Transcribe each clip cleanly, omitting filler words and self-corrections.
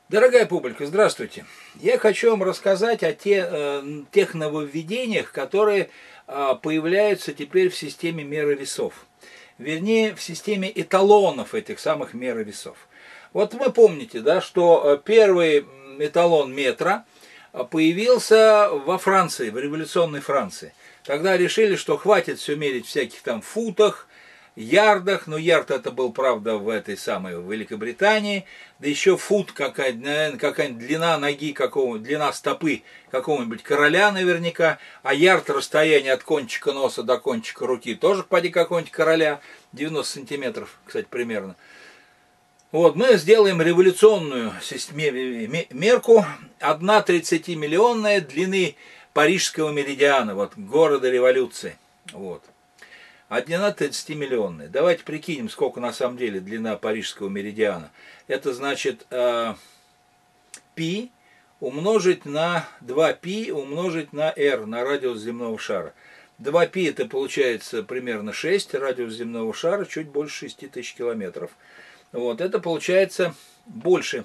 Дорогая публика, здравствуйте. Я хочу вам рассказать о тех нововведениях, которые появляются теперь в системе меры весов. Вернее, в системе эталонов этих самых меры весов. Вот вы помните, да, что первый эталон метра появился во Франции, в революционной Франции. Тогда решили, что хватит все мерить в всяких там футах, ярдах, но ярд это был, правда, в этой самой в Великобритании, да еще фут какая-нибудь длина ноги, длина стопы какого-нибудь короля наверняка, а ярд расстояние от кончика носа до кончика руки тоже поди какого-нибудь короля, 90 сантиметров, кстати, примерно. Вот, мы сделаем революционную мерку, 1/30-миллионная длины Парижского меридиана, вот, города революции, вот. А длина 30-миллионная. Давайте прикинем, сколько на самом деле длина Парижского меридиана. Это значит π умножить на 2π умножить на r, на радиус земного шара. 2π это получается примерно 6, радиус земного шара чуть больше 6000 километров. Вот, это получается больше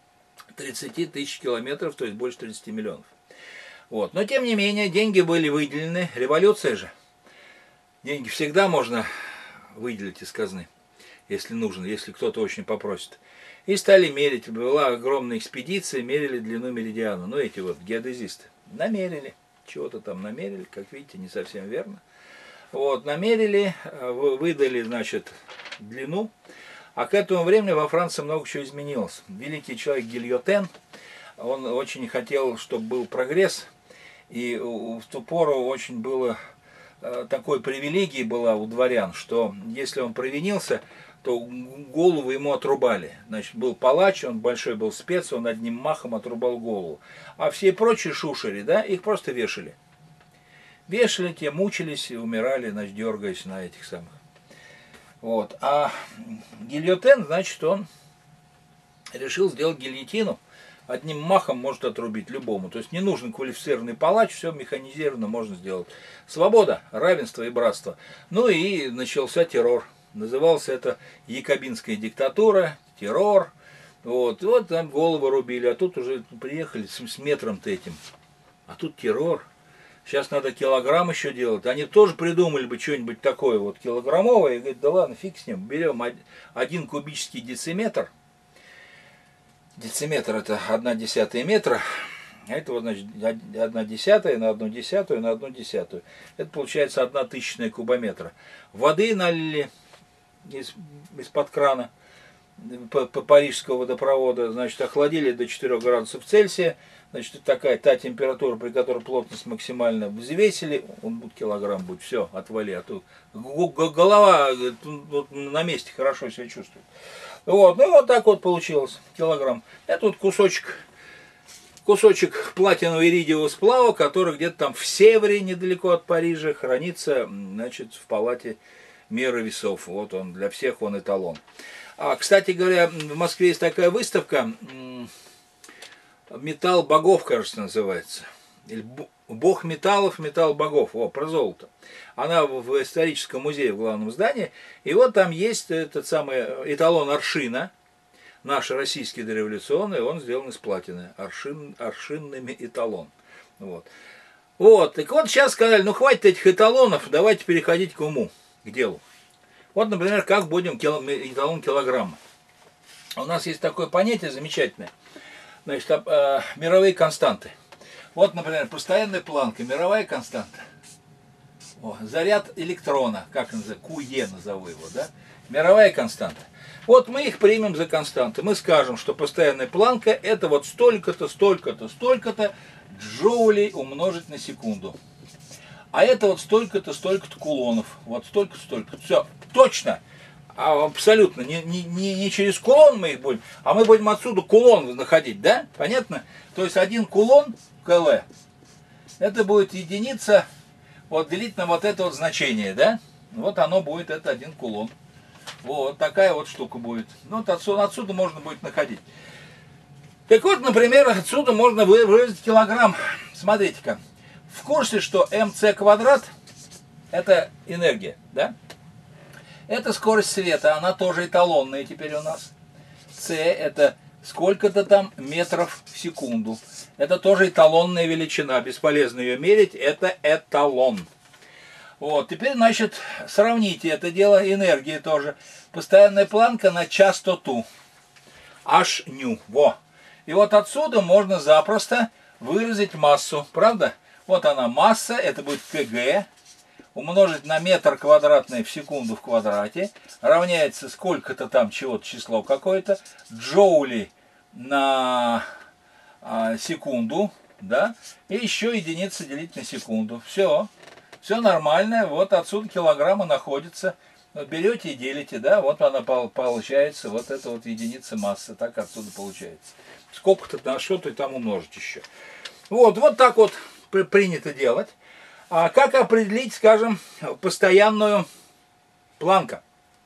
30 тысяч километров, то есть больше 30 миллионов. Вот. Но тем не менее, деньги были выделены, революция же. Деньги всегда можно выделить из казны, если нужно, если кто-то очень попросит. И стали мерить. Была огромная экспедиция, мерили длину меридиана. Ну, эти вот геодезисты намерили. Чего-то там намерили, как видите, не совсем верно. Вот, намерили, выдали, значит, длину. А к этому времени во Франции много чего изменилось. Великий человек Гильотен, он очень хотел, чтобы был прогресс. И в ту пору очень было... такой привилегией была у дворян, что если он провинился, то голову ему отрубали. Значит, был палач, он большой был спец, он одним махом отрубал голову. А все прочие шушери, да, их просто вешали. Вешали, те мучились и умирали, значит, дергаясь на этих самых. Вот. А Гильотен, значит, он решил сделать гильотину. Одним махом может отрубить любому. То есть не нужен квалифицированный палач, все механизированно можно сделать. Свобода, равенство и братство. Ну и начался террор. Назывался это якобинская диктатура, террор. Вот, и вот там головы рубили, а тут уже приехали с метром-то этим. А тут террор. Сейчас надо килограмм еще делать. Они тоже придумали бы что-нибудь такое вот килограммовое. И говорят, да ладно, фиг с ним. Берем 1 кубический дециметр. Дециметр это 1/10 метра, а это вот, значит, 1/10 на 1/10 на 1/10. Это получается 1/1000 кубометра. Воды налили из-под крана по парижского водопровода, значит, охладили до 4 градусов Цельсия. Значит, это такая та температура, при которой плотность максимально, взвесили, он будет килограмм, будет, все, отвали, а то голова на месте хорошо себя чувствует. Вот, ну и вот так вот получилось, килограмм. Это вот кусочек платинового иридиевого сплава, который где-то там в Севре, недалеко от Парижа, хранится, значит, в палате меры весов. Вот он, для всех он эталон. А, кстати говоря, в Москве есть такая выставка, «Металл богов», кажется, называется. Или «Бог металлов, металл богов». О, про золото. Она в историческом музее в главном здании. И вот там есть этот самый эталон аршина, наш российский дореволюционный, он сделан из платины. Аршинными эталон. Вот. Вот. Так вот сейчас сказали, ну хватит этих эталонов, давайте переходить к уму, к делу. Вот, например, как будем эталон килограмма. У нас есть такое понятие замечательное. Значит, мировые константы. Вот, например, постоянная планка, мировая константа. О, заряд электрона, как называется, QE назову его, да? Мировая константа. Вот мы их примем за константы. Мы скажем, что постоянная планка это вот столько-то, столько-то, столько-то джоулей умножить на секунду. А это вот столько-то, столько-то кулонов. Вот столько-то, столько-то. Все, точно. Абсолютно. Не через кулон мы их будем, а мы будем отсюда кулон находить, да? Понятно? То есть 1 кулон, КЛ, это будет единица, вот делить на вот это вот значение, да? Вот оно будет, это 1 кулон. Вот такая вот штука будет. Ну, вот отсюда можно будет находить. Так вот, например, отсюда можно выразить килограмм. Смотрите-ка. В курсе, что МЦ квадрат это энергия, да? Это скорость света, она тоже эталонная теперь у нас. С это сколько-то там метров в секунду. Это тоже эталонная величина, бесполезно ее мерить, это эталон. Вот, теперь, значит, сравните это дело, энергии тоже. Постоянная планка на частоту. H-ню, во. И вот отсюда можно запросто выразить массу, правда? Вот она масса, это будет КГ, умножить на метр квадратный в секунду в квадрате, равняется сколько-то там чего-то, число какое-то, джоули на секунду, да, и еще единица делить на секунду. Все, все нормально, вот отсюда килограммы находятся. Вот берете и делите, да, вот она получается, вот это вот единица массы, так отсюда получается. Сколько-то на что-то и там умножить еще. Вот так вот принято делать. А как определить, скажем, постоянную планку?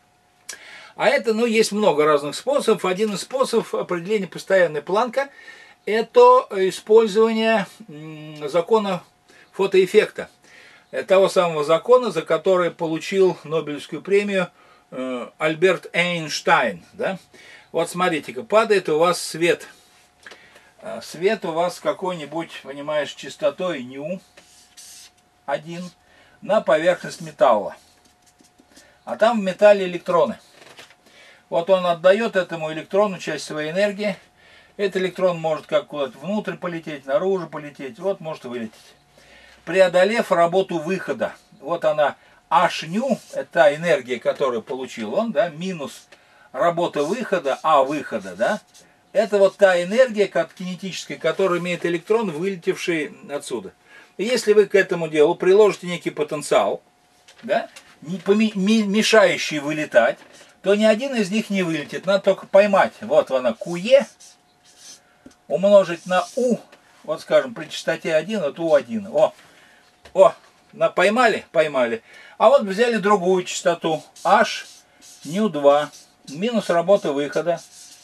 А это, ну, есть много разных способов. Один из способов определения постоянной планки – это использование закона фотоэффекта. Того самого закона, за который получил Нобелевскую премию Альберт Эйнштейн. Да? Вот смотрите-ка, падает у вас свет. Свет у вас какой-нибудь, понимаешь, частотой ню 1 на поверхность металла. А там в металле электроны. Вот он отдает этому электрону часть своей энергии. Этот электрон может как куда-то внутрь полететь, наружу полететь, вот может вылететь. Преодолев работу выхода, вот она H-ню, это та энергия, которую получил он, да, минус работа выхода, выхода, да, это вот та энергия кинетическая, которую имеет электрон, вылетевший отсюда. И если вы к этому делу приложите некий потенциал, да, мешающий вылетать, то ни один из них не вылетит. Надо только поймать. Вот она QE умножить на U, вот скажем, при частоте 1, вот U1. Поймали? Поймали. А вот взяли другую частоту, H, ню 2, минус работа выхода,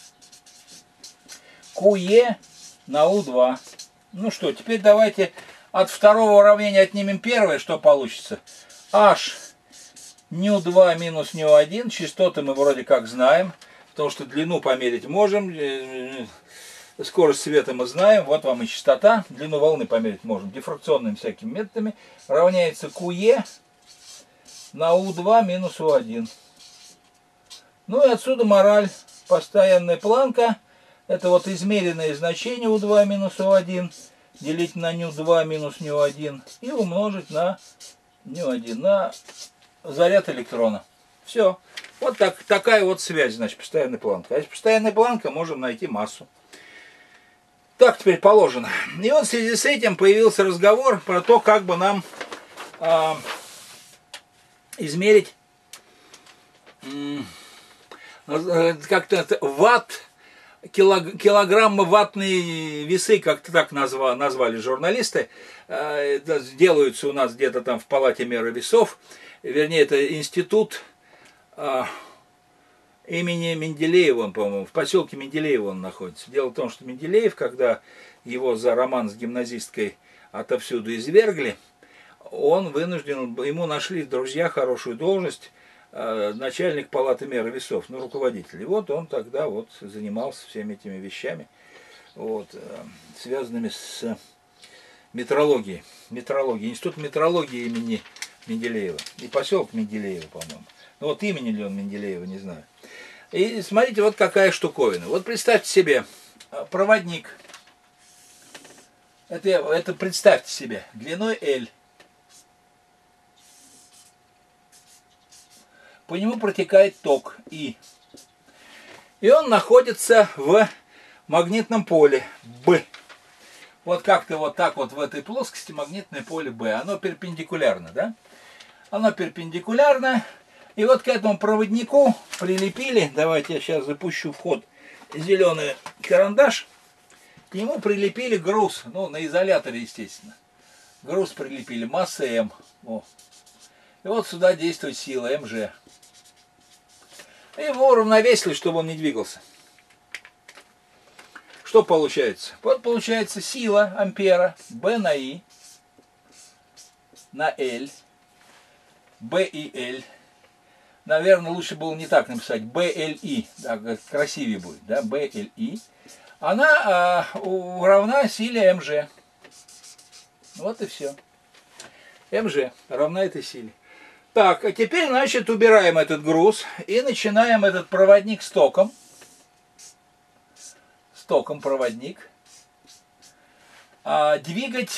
QE на U2. Ну что, теперь давайте от второго уравнения отнимем первое, что получится. H, ню 2 минус ню 1, частоты мы вроде как знаем, потому что длину померить можем, скорость света мы знаем, вот вам и частота, длину волны померить можем, дифракционными всякими методами, равняется QE на U2 минус U1. Ну и отсюда мораль, постоянная планка, это вот измеренное значение U2 минус U1, делить на ню 2 минус ню 1 и умножить на ню 1, на заряд электрона. Все. Вот такая вот связь, значит, постоянная планка. А если постоянная планка, можем найти массу. Так теперь положено. И вот в связи с этим появился разговор про то, как бы нам измерить как-то ватт, килограммы ваттные весы, как-то так назвали журналисты, делаются у нас где-то там в палате меры весов, вернее, это институт имени Менделеева, по-моему, в поселке Менделеева он находится. Дело в том, что Менделеев, когда его за роман с гимназисткой отовсюду извергли, он вынужден, ему нашли друзья хорошую должность, начальник палаты меры весов, ну, руководитель. И вот он тогда вот занимался всеми этими вещами, вот, связанными с метрологией. Институт метрологии имени Менделеева. И поселок Менделеева, по-моему. Ну вот имени ли он Менделеева, не знаю. И смотрите, вот какая штуковина. Вот представьте себе, проводник. Это представьте себе, длиной L. По нему протекает ток И. И он находится в магнитном поле B. Вот как-то вот так вот в этой плоскости магнитное поле B. Оно перпендикулярно, да? Оно перпендикулярно. И вот к этому проводнику прилепили, давайте я сейчас запущу в ход зеленый карандаш, к нему прилепили груз, ну, на изоляторе, естественно. Груз прилепили, масса М. О. И вот сюда действует сила МЖ. И его уравновесили, чтобы он не двигался. Что получается? Вот получается сила ампера B на I на L, B и L наверное, лучше было не так написать, BLI, так красивее будет, да, BLI, она равна силе МЖ. Вот и все. МЖ равна этой силе. Так, а теперь, значит, убираем этот груз и начинаем этот проводник с током. С током проводник. Двигать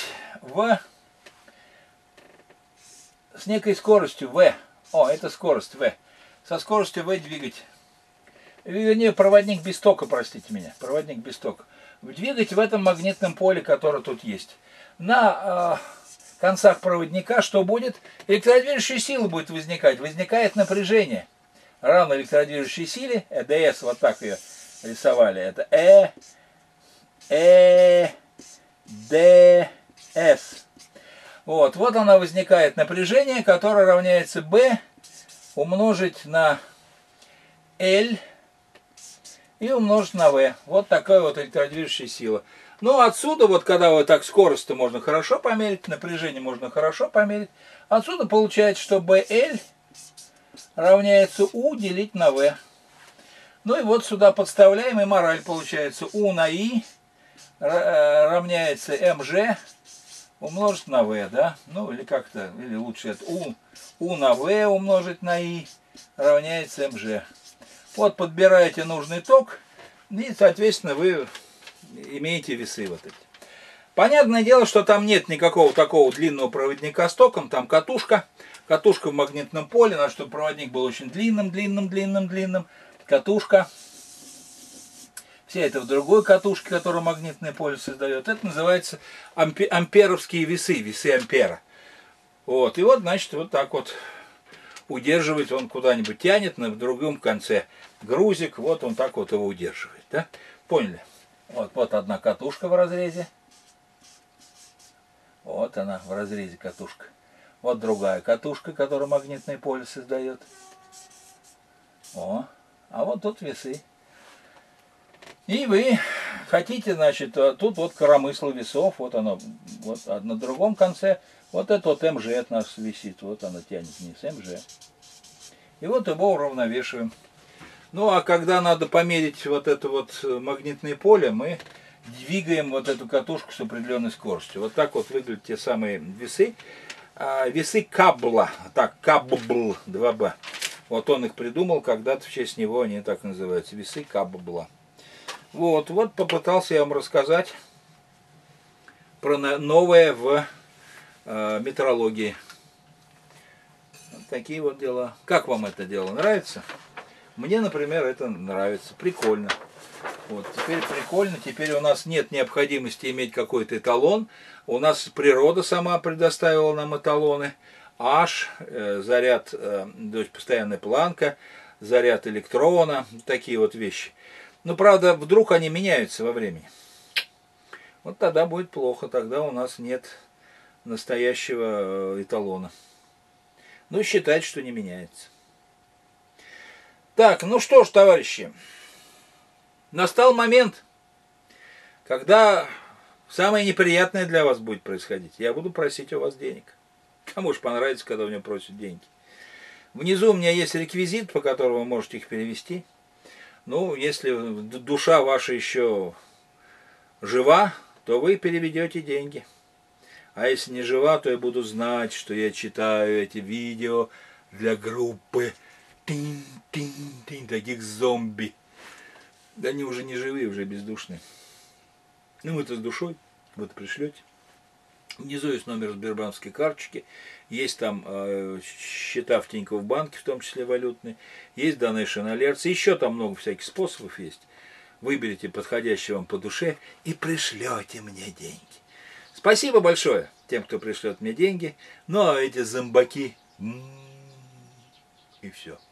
с некой скоростью V. О, это скорость V. Со скоростью V двигать. Вернее, проводник без тока, простите меня. Проводник без тока. Двигать в этом магнитном поле, которое тут есть. На концах проводника что будет? Электродвижущая сила будет возникать. Возникает напряжение. Равно электродвижущей силе. ЭДС, вот так ее рисовали. Это ДС. Вот она возникает напряжение, которое равняется B умножить на L и умножить на V. Вот такая вот электродвижущая сила. Ну, отсюда, вот когда вот так скорость-то можно хорошо померить, напряжение можно хорошо померить, отсюда получается, что BL равняется U делить на V. Ну и вот сюда подставляем, и мораль получается. U на I равняется МЖ умножить на V, да? Ну, или как-то, или лучше это U на V умножить на I равняется МЖ. Вот подбираете нужный ток, и, соответственно, вы имеете весы вот эти. Понятное дело, что там нет никакого такого длинного проводника с током, там катушка. Катушка в магнитном поле, надо, чтобы проводник был очень длинным. Катушка. Все это в другой катушке, которую магнитное поле создает. Это называется амперовские весы, весы ампера. Вот, и вот, значит, вот так вот удерживает, он куда-нибудь тянет, на другом конце грузик, вот он так вот его удерживает, да? Поняли? Вот одна катушка в разрезе. Вот она в разрезе катушка. Вот другая катушка, которую магнитное поле создает. А вот тут весы. И вы хотите, значит, тут вот коромысло весов, вот оно, вот на другом конце, вот это вот МЖ от нас висит, вот оно тянет вниз, МЖ. И вот его уравновешиваем. Ну, а когда надо померить вот это вот магнитное поле, мы двигаем вот эту катушку с определенной скоростью. Вот так вот выглядят те самые весы. Весы Каббла, так, Каббл, 2Б. Вот он их придумал, когда-то в честь него они так называются, весы Каббла. Вот попытался я вам рассказать про новое в метрологии. Вот такие вот дела. Как вам это дело? Нравится? Мне, например, это нравится. Прикольно. Вот, теперь прикольно. Теперь у нас нет необходимости иметь какой-то эталон. У нас природа сама предоставила нам эталоны. H, заряд, то есть постоянная планка, заряд электрона, такие вот вещи. Но, правда, вдруг они меняются во времени. Вот тогда будет плохо, тогда у нас нет настоящего эталона. Ну, считать, что не меняется. Так, ну что ж, товарищи, настал момент, когда самое неприятное для вас будет происходить. Я буду просить у вас денег. Кому же понравится, когда у меня просят деньги. Внизу у меня есть реквизит, по которому вы можете их перевести. Ну, если душа ваша еще жива, то вы переведете деньги. А если не жива, то я буду знать, что я читаю эти видео для группы таких зомби. Да они уже не живые, уже бездушные. Ну, мы-то с душой, вот пришлете. Внизу есть номер сбербанковской карточки, есть там счета в Тинькофф банке, в том числе валютные, есть Donation Alerts, еще там много всяких способов есть. Выберите подходящий вам по душе и пришлете мне деньги. Спасибо большое тем, кто пришлет мне деньги. Ну а эти зомбаки, и все.